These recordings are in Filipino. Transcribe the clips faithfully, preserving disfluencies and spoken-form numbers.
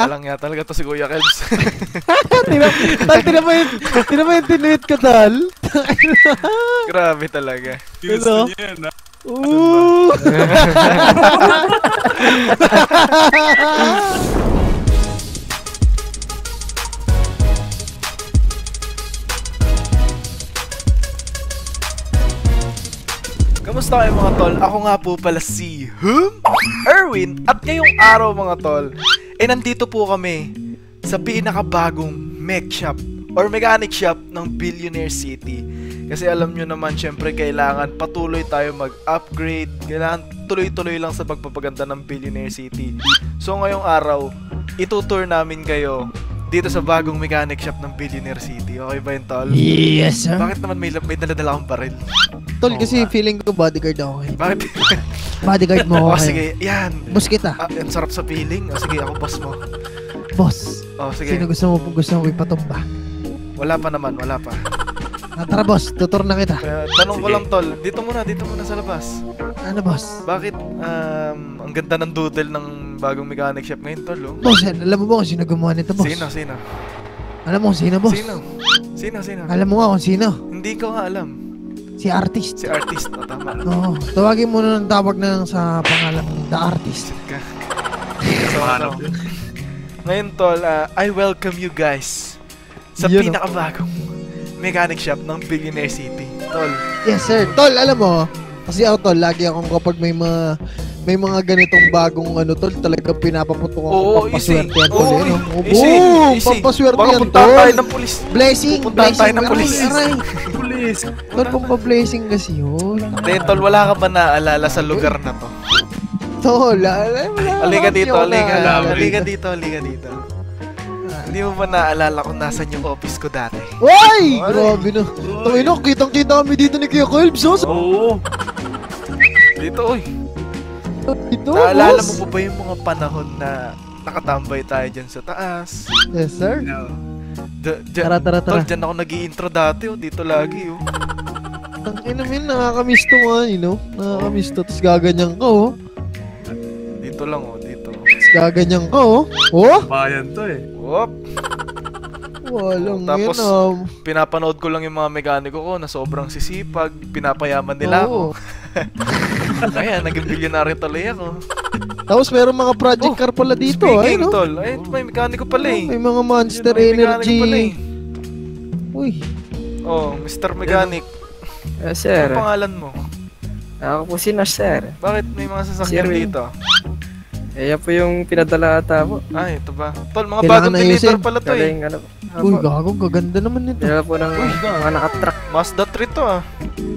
Walang nga talaga to si Kuya Kelps. Tal, tinan mo yung, tinan mo yung tinuit ko, Tal. Grabe talaga. Gusto niya yan, ha? Ooh! Kamusta kayo mga tol? Ako nga po pala si Hum? Erwin. At ngayong araw mga tol, eh nandito po kami sa pinakabagong mech shop or mechanic shop ng Billionaire City. Kasi alam nyo naman, syempre kailangan patuloy tayo mag-upgrade. Kailangan tuloy-tuloy lang sa pagpapaganda ng Billionaire City. So ngayong araw, itutour namin kayo dito sa bagong mechanic shop ng Billionaire City. Okay ba yun, tol? Yes, sir. Bakit naman may, may dala-dala akong baril? Tol, Oo kasi nga. feeling ko bodyguard ako eh. Bakit? Bodyguard mo O ako. sige, yan. Boss kita. Ah, ang sarap sa feeling. O sige, ako boss mo. Boss. O sige. Sino gusto mo gusto mo ipatumba? Wala pa naman, wala pa. Ah, tara, boss. Tutur na kita. Kaya, tanong ko Sige. lang, tol. Dito muna, dito muna sa labas. Ano, boss? Bakit um, ang ganda ng doodle ng bagong mechanic shop ngayon, tol? Oh? Boss, alam mo ba kung sino gumawa nito, boss? Sino, sino? Alam mo kung sino, boss? Sino? Sino, sino? Alam mo nga kung sino? Hindi ko nga alam. Si Artist. Si artist, o tama. Oo. Tawagin mo na ng tawag na lang sa pangalan The Artist. Ka. So, ano, ngayon, tol, uh, I welcome you guys sa Yun, oh. pinakabagong mechanic shop ng Billionaire City. Tol, Yes, sir. Tol, alam mo, kasi ako, tol, lagi akong kapag may mga may mga ganitong bagong ano, tol, talagang pinapaputok ako. Oo, easy. Pampaswerte yan, tol. Oo, eh, no? Oh, easy, boom! easy. Pampaswerte Baka yan, puntahan tol. tayo ng pulis. Blessing, Pupuntahan blessing. tayo ng pulis. Aray, aray. Pulis. Tol, pampablessing kasi yun. Hindi, tol, wala ka ba naaalala sa lugar na to? Tol, alam mo na. Halika dito, halika. alam. Halika dito, halika dito. Hindi mo ba naaalala kung nasan yung office ko dati? Uy! Grabe na. Tangin na, kitang-kita kami dito ni Kuya Kelps, oh. Oo. Dito, oy. Dito, Naalala boss. mo ba ba yung mga panahon na nakatambay tayo dyan sa taas? Yes, sir. D- dyan, Tara, tara, tara. Tol, dyan ako nag-i-intro dati, oh. Dito lagi, oh. Ang ina min, nakakamiss to nga, you know? Nakakamiss to. Tapos gaganyan ka, oh. Dito lang, oh. Dito. Tapos gaganyan ka, oh. Oh? Bayan to eh. Whoop! Walang Tapos, yan, um. pinapanood ko lang yung mga mekaniko ko na sobrang sisipag. Pinapayaman nila Oo. ako. Kaya, naging bilyonaryo tuloy ako. Tapos meron mga project Oh, car pala dito, ay, Speaking, no? tol. Ay, may mekaniko pala eh. May mga Monster May mekaniko Energy. pala eh. Uy. Oh, Mister Mechanic. Uh, sir, Ano pangalan mo? ako po si Nash, sir. Bakit may mga sasakyan Sir, dito? Eh, yan po yung pinadala ata po. Ay, ito ba? Tol, mga Kailangan bagong na deliver ayusin. pala to eh. Galing, ano po. Uy, gago, gaganda naman nito. Pinadala po ng mga nakatrack. Mazda three to ah.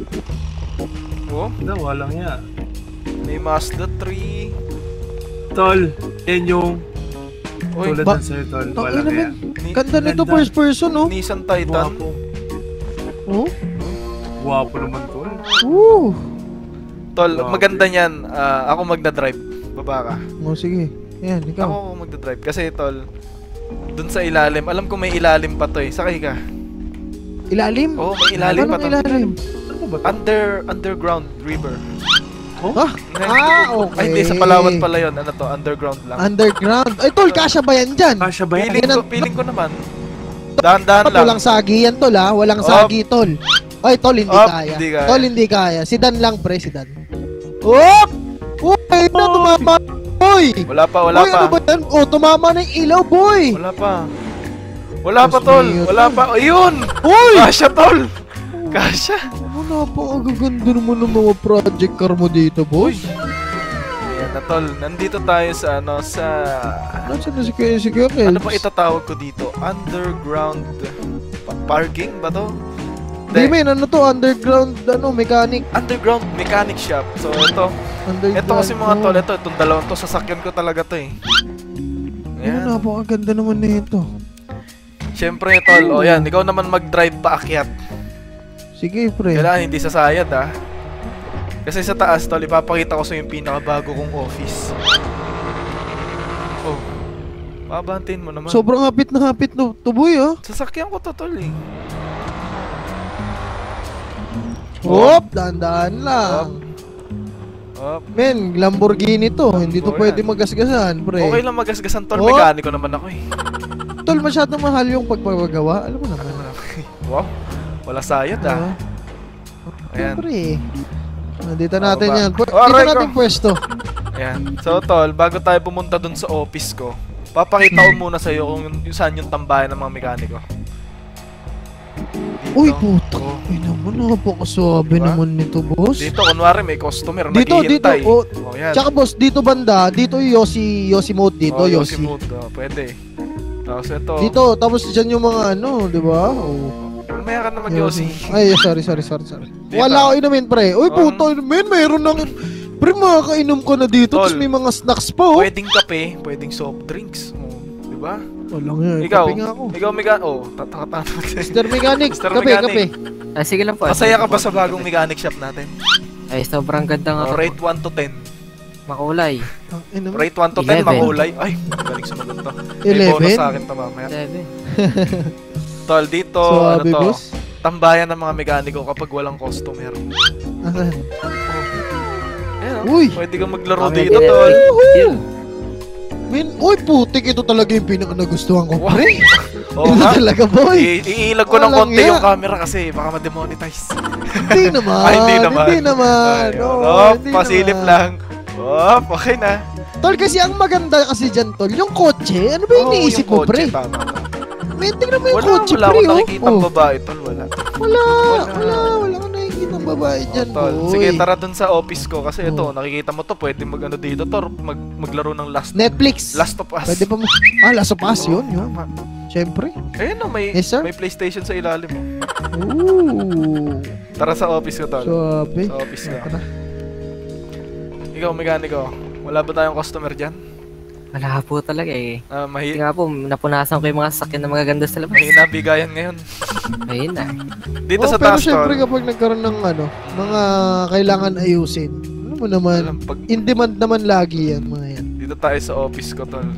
Oh, Hindi, walang yan. may Mazda three. Tol, yan yung Uy, tulad ba- ng sa'yo, tol. Tangina Walang naman. yan. Ni- Ganda nito, Ganda. first person, oh. Nissan Titan. Guwapo. Oh? Guwapo naman, tol. Woo! Tol, Grabe. maganda niyan. Ah, ako magdadrive. Baba ka. Oh, sige. Ayan, Ako ikaw. ako magdadrive. Kasi tol, dun sa ilalim. Alam ko may ilalim pa to eh. Sakay ka. Ilalim? Oo, may ilalim pa Anong to. ilalim? Ano ba to? Under, underground river. Ah, ah, okay. Ay, hindi. Sa Palawan pala yun. Ano to? Underground lang. Underground. Ay, tol, kasya ba yan dyan? Kasya ba yan? Feeling Yan ko, ang- feeling ko naman. Dahan-dahan Tol, lang. walang sagi yan, tol, ha? Walang Op. sagi, tol. Ay, tol, hindi Op, kaya. hindi kaya. Tol, hindi kaya. Si Dan lang, pre, si Dan. Op! Uy, na, tumama. Uy! Wala pa, wala Uy, pa. ano ba yan? Oh, tumama na yung ilaw, boy! Wala pa. Wala pa, Diyos tol. mio, Wala tol. pa. Ayun! Uy! Kasya, tol! Kasya! Ano na po, ang gaganda naman ng mga project car mo dito, boy. Ayan na, tol. Nandito tayo sa, ano, sa... Nasaan na si Kuya, si Kuya Kels? Ano ba itatawag ko dito? Underground pa- parking ba to? Hindi, men, ano to? Underground, ano, mechanic. Underground mechanic shop. So, ito. Underground. Ito kasi mga tol. Ito, itong dalawang to. Sasakyan ko talaga to eh. Ano Ayan. na po, ang ganda naman nito. Siyempre, tol. O yan, ikaw naman mag-drive paakyat. Sige, pre. Kailangan hindi sasayad ah. Kasi sa taas, tol, ipapakita ko sa yung pinakabago kong office. Oh. Pabantayin mo naman. Sobrang hapit na hapit no, tuboy, oh. Sasakyan ko to, tol eh. Hop, dahan-dahan lang. Oh, Men, Lamborghini to. Hindi to Oh, pwede yan. magasgasan, pre. okay lang magasgasan tol, Oh. mekaniko naman ako eh. Tol, masyado mahal yung pagpapagawa. Alam mo naman. Wow, wala sayad ah. Ah. Ayan. Siyempre eh. Nandito Oh, natin ba- yan. Pu- Oh, dito aray ko. natin pwesto. Ayan. So tol, bago tayo pumunta dun sa office ko, papakita ko muna sa'yo kung yung, yung saan yung tambayan ng mga mekaniko. Dito. Uy, puto. Oh. Ay naman, napakaswabe Diba? naman nito, boss. Dito, kunwari may customer Dito, dito. naghihintay. Oh, Oh, yan. tsaka boss, dito banda. Dito yung Yossi, Yossi mode dito, oh, Yossi. Yossi mode. Oh, pwede. Tapos ito. Dito, tapos dyan yung mga ano, di ba? Oh. Mamaya ka naman, Yossi. Ay, sorry, sorry, sorry, sorry. Dito. Wala ko inumin, pre. Uy, Um, puto, men, mayroon ng... Pre, makakainom ka na dito, Tol. tapos may mga snacks pa, oh. Pwedeng kape, pwedeng soft drinks. Oh, di ba? Walang yan, Ikaw, kape nga ako. ikaw mega... Oh, tatakatan natin. Mister Mechanic, Mister kape, Mechanic. kape. Ah, sige lang po. Masaya ka ba sa bagong mechanic shop natin? Ay, sobrang ganda nga Oh, po. rate one to ten. Makulay. Ang ina mo. Rate one to ten, eleven. makulay. Ay, galing sumagot to. May eleven? bonus sa akin to mamaya. Seven. Tol, dito, Suwabe, ano to? boss. Tambayan ng mga mekaniko kapag walang customer. Asan? Ayan, oh. Uy! Pwede kang maglaro Kami dito, din, tol. Deal. Min, uy, putik, ito talaga yung pinaka nagustuhan ko, Wow. pre. Oo Ito nga. talaga, boy. I- iilag ko ng Walang konti iya. yung camera kasi baka ma-demonetize. Hindi naman. Ay, hindi naman. Hindi naman. Ayun. Oo, Oh, hindi pasilip naman. lang. Oh, okay na. Tol, kasi ang maganda kasi dyan, tol, yung kotse. Ano ba Oo, iniisip yung mo, kotse, pre? tama ka. May tingnan mo yung Wala, kotse, wala pre, akong oh. nakikita Oh. babae, tol. Wala. Wala, Wala. wala, wala kang nakikita ng babae dyan, Oh, tol. boy. Sige, tara dun sa office ko kasi ito, Oh. nakikita mo to, pwede mag-ano dito, Tor, mag maglaro ng Last Netflix. Last of Us. Pwede pa mo. Ah, Last of Us, Oo, yun, yun. tama. Siyempre. Ayun oh, may, Yes, sir. may PlayStation sa ilalim mo. Ooh. Tara sa office ko, tol. Sabi. Sa office ko. Tara. Ikaw, mekaniko, wala ba tayong customer dyan? Wala po talaga eh. Ah, Kasi mahi nga po, napunasan ko yung mga sasakyan na magaganda sa labas. mahina bigayan ngayon. Ayun na. Dito Oh, sa pero taas, syempre tol. kapag nagkaroon ng ano, mga kailangan ayusin. Ano mo naman, Alam, pag in demand naman lagi yan, mga yan. dito tayo sa office ko, tol.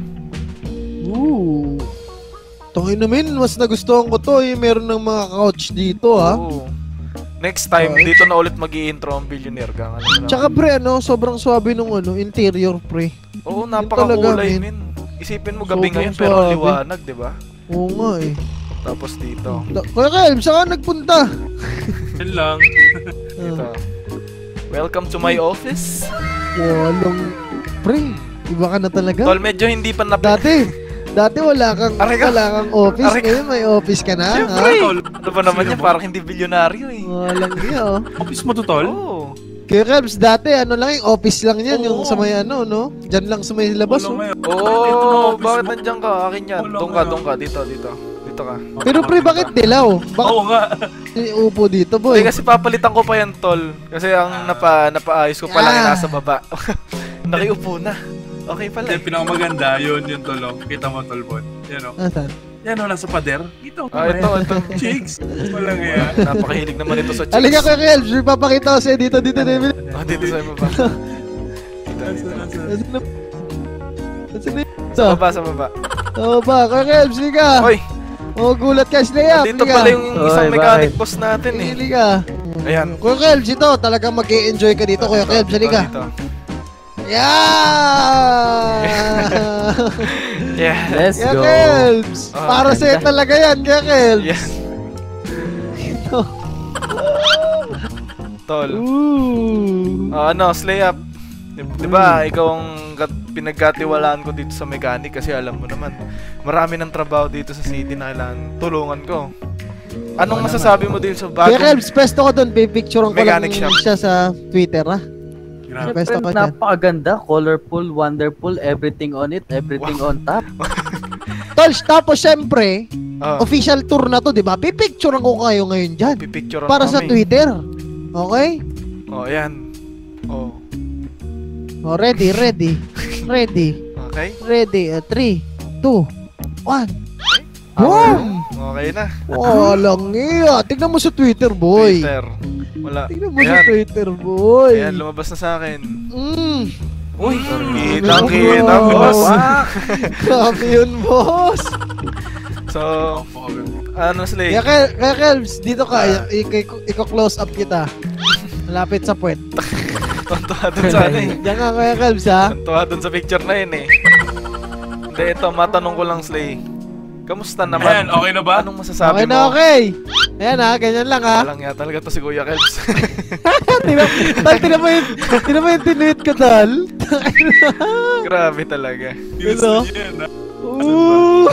Ooh. Tungin namin, mas nagustuhan ko to, yung meron ng mga couch dito, ha. Oo. Next time, Okay. dito na ulit mag-i-intro ang Billionaire Gang. Alam mo na. Tsaka pre, ano, sobrang swabe nung ano, interior, pre. Oo, talaga, napakakulay, men. min. Isipin mo gabi Sobrang ngayon, pero suwabe. liwanag, di ba? Oo nga eh. Tapos dito. Da- Kuya Kelm, saan ka nagpunta? Yun lang. Dito. Ah, Welcome to my office. walang, pre, iba ka na talaga. Tol, medyo hindi pa napi... Dati, dati wala kang, Aray ka. wala kang office, Aray ka. ngayon may office ka na, Siyempre! ha? Tol. Ano ba naman yan? Parang hindi bilyonaryo eh. Walang iya, oh. Office mo to, tol? Oo. Kuya Kelms, dati ano lang yung office lang yan, yung Oo. sa may ano, no? Diyan lang sa may labas, Wala oh. ngayon. Oo, Dito na office bakit mo. nandiyan ka? Akin yan. Wala Doon ka, ngayon. doon ka. Dito, dito. Dito ka. Pero pre, bakit dilaw? Bakit Oo nga. upo dito, boy? Hindi, kasi papalitan ko pa yan, tol. Kasi ang napa, napaayos ko pa lang yung Ah. nasa baba. Nakiupo na. Okay pala Yung eh. pinakamaganda, yun yung tol. oh. Kita mo, tol, Bon. Yan o. Ah, saan? Yan o, nasa pader. Dito. Ah, ito, ito. Chicks. Walang iya. Napakahilig naman ito sa chicks. Halika, Kuya Kelms, may papakita ko sa'yo dito, dito, David. Ah, dito sa baba. Dito, dito. Nasaan na? Nasaan na? Sa baba, sa baba. Oo ba, Kuya Kelms, sige ka. Oy, Oo, gulat ka, Slaya. dito pala yung isang Oy, mechanic boss natin eh. Pili ka. Ayan. Kuya Kelms, ito, talagang mag-e-enjoy ka dito, Kuya Kelms, halika. Dito. Yeah! Yeah. Let's Kuya go. Kelms, Ah, para sa'yo ganda. talaga yan, Kuya Kelms. Yeah. Tol. Ooh. Ah, ano, slay up. Di, di ba, ikaw ang kat- pinagkatiwalaan ko dito sa mechanic kasi alam mo naman, marami ng trabaho dito sa city na kailangan tulungan ko. Anong masasabi mo din sa Kuya bagong... Kelms, pwesto ko doon, pipicturean ko lang Mechanic shop. siya sa Twitter, ha? Grabe. Pwesto Siyempre, ko dyan. napakaganda, colorful, wonderful, everything on it, everything on top. Tol, tapos syempre, Ah, official tour na to, di ba? Pipicturean ko kayo ngayon dyan. pipicture Para sa Twitter. Okay? Oh, ayan. Oh, Oh, ready, ready. Ready. okay. Ready. Uh, three, two, one. Boom! Okay na. Walang iya. Tignan mo sa Twitter, boy. Twitter. Wala. Tignan mo sa Ayan. Twitter, boy. Ayan, lumabas na sa akin. Mm. Uy, Mm. kitang kita, Oh. boss. Grabe yun, boss. So, ano slay? Kaya, Kel- kaya Kelms, dito ka. Ah. I- i- Iko-close up kita. Malapit sa puwet. Tontuwa dun sa ano eh. Diyan ka Kuya Kalbs ha. Tontuwa dun sa picture na yun eh. Hindi, ito, matanong ko lang, Slay. Kamusta naman? Ayan, okay na ba? Anong masasabi Okay mo? na okay. Ayan ha, ganyan lang ha. Walang ya talaga to si Kuya Kelps. Tinan tal, tinan mo yung, tinan mo yung tinuit ko, tal. Grabe talaga. Ito. Gusto niya yan, ha? Ooh.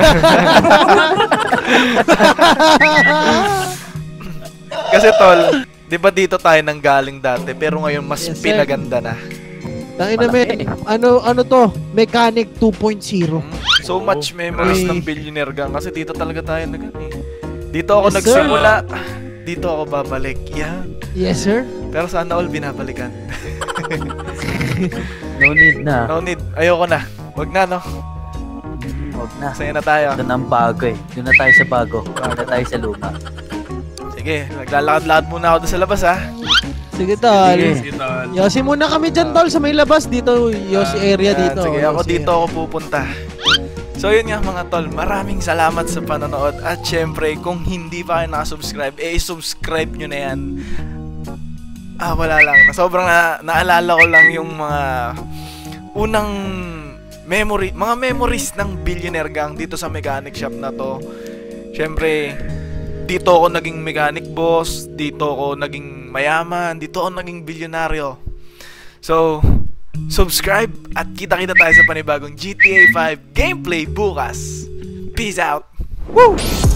Kasi tol, di ba dito tayo nang galing dati pero ngayon mas Yes, sir. pinaganda na. Tangin na may, ano, ano to? Mechanic two point oh. So much memories Uy. ng Billionaire Gang kasi dito talaga tayo nag eh. Dito ako Yes, nagsimula. Dito ako babalik. Yan. Yes, sir. Pero sana all binabalikan. No need na. No need. Ayoko na. Wag na no. Huwag na. Masaya na tayo. Ito na ang bago eh. Doon na tayo sa bago. Doon na tayo sa luma. Sige, naglalakad-lakad muna ako doon sa labas ha. Sige, tol. Sige. Sige, tol. Yosi muna kami dyan, tol, sa may labas. Dito, Yosi area Yan, dito. Sige, ako Yosi dito ako pupunta. So yun nga mga tol, maraming salamat sa panonood. At syempre, kung hindi pa kayo nakasubscribe, eh subscribe nyo na yan. Ah, wala lang. Na sobrang na, naalala ko lang yung mga unang memory, mga memories ng Billionaire Gang dito sa mechanic shop na to. Syempre, dito ako naging mechanic boss, dito ako naging mayaman, dito ako naging bilyonaryo. So, subscribe at kita-kita tayo sa panibagong G T A five gameplay bukas. Peace out! Woo!